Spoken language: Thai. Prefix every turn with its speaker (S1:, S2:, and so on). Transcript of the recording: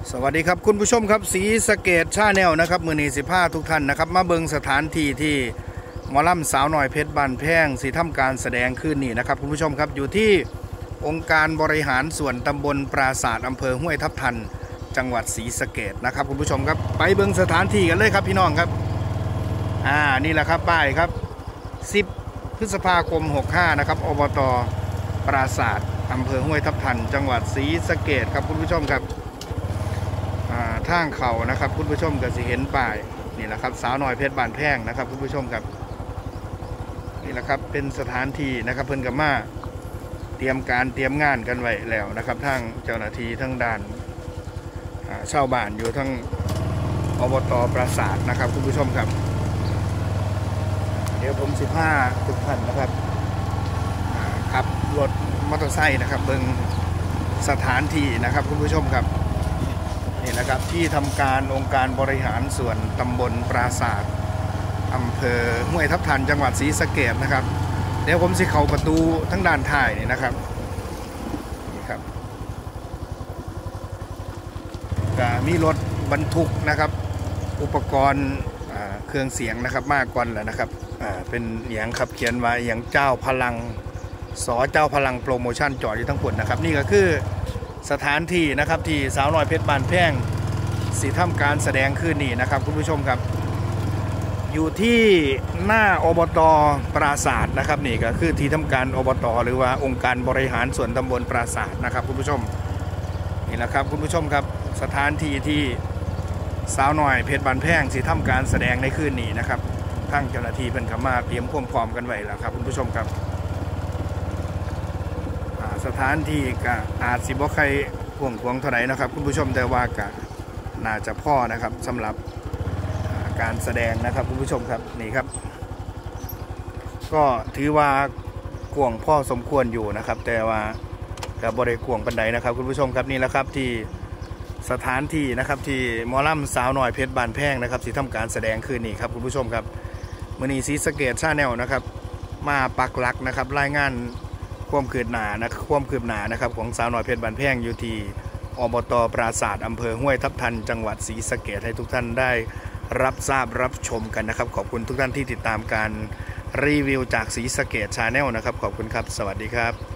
S1: สวัสดีครับคุณผู้ชมครับศรีสะเกษชาแนลนะครับมือนี15ทุกท่านนะครับมาเบิงสถานที่ที่หมอลำสาวหน่อยเพชรบานแพงสีทำการแสดงขึ้นนี่นะครับคุณผู้ชมครับอยู่ที่องค์การบริหารส่วนตำบลปราสาทอำเภอห้วยทับทันจังหวัดศรีสะเกษนะครับคุณผู้ชมครับไปเบิงสถานที่กันเลยครับพี่น้องครับนี่แหละครับป้ายครับ10 พฤษภาคม 65นะครับอบต.ปราสาทอำเภอห้วยทับทันจังหวัดศรีสะเกษครับคุณผู้ชมครับทางเขานะครับคุณผู้ชมก็สิเห็นป้ายนี่แหละครับสาวน้อยเพชรบานแพงนะครับคุณผู้ชมครับนี่แหละครับเป็นสถานที่นะครับเพิ่นกับมาเตรียมงานกันไว้แล้วนะครับทางเจ้าหน้าที่ทั้งด่านชาวบ้านอยู่ทั้งอบต.ปราสาทนะครับคุณผู้ชมครับเดี๋ยวผม15ทุกท่านนะครับขับรถมอเตอร์ไซค์นะครับเบิ่งสถานที่นะครับคุณผู้ชมครับนี่นะครับที่ทำการองค์การบริหารส่วนตำบลปราสาทอำเภอห้วยทับทันจังหวัดศรีสะเกษนะครับเดี๋ยวผมสิเข้าประตูทั้งด้านท้ายนี่นะครับนี่ครับก็มีรถบรรทุกนะครับอุปกรณ์เครื่องเสียงนะครับมากกว่าแหละนะครับเป็นอย่างขับเขียนไว้อย่างเจ้าพลังเจ้าพลังโปรโมชั่นจอดอยู่ทั้งหมดนะครับนี่ก็คือสถานที่นะครับที่สาวน้อยเพชรบานแพงสีทำการแสดงขึ้นนี่นะครับคุณผู้ชมครับอยู่ที่หน้าอบต.ปราสาทนะครับนี่ก็คือที่ทำการอบต.หรือว่าองค์การบริหารส่วนตำบลปราสาทนะครับคุณผู้ชมนี่แหละครับคุณผู้ชมครับสถานที่ที่สาวน้อยเพชรบานแพงสีทำการแสดงในคืนนี้นะครับทั้งเจ้าหน้าที่เพิ่นเข้ามาเตรียมความพร้อมกันไว้แล้วครับคุณผู้ชมครับสถานที่ก็อาจสิบ่ใครห่วงเท่าไหร่นะครับคุณผู้ชมแต่ว่าก็น่าจะพ่อนะครับสำหรับการแสดงนะครับคุณผู้ชมครับนี่ครับก็ถือว่ากวงพ่อสมควรอยู่นะครับแต่ว่ากับบริกวงปันไดนะครับคุณผู้ชมครับนี่แหละครับที่สถานที่นะครับที่หมอลำสาวน้อยเพชรบานแพงนะครับที่ทำการแสดงคืนนี้ครับคุณผู้ชมครับมื้อนี้ศรีสะเกษชาแนลนะครับมาปักหลักนะครับรายงานความคืบหน้านะครับของสาวน้อยเพชรบานแพงอยู่ที่อบต.ปราสาทอำเภอห้วยทับทันจังหวัดศรีสะเกษให้ทุกท่านได้รับทราบรับชมกันนะครับขอบคุณทุกท่านที่ติดตามการรีวิวจากศรีสะเกษชาแนลนะครับขอบคุณครับสวัสดีครับ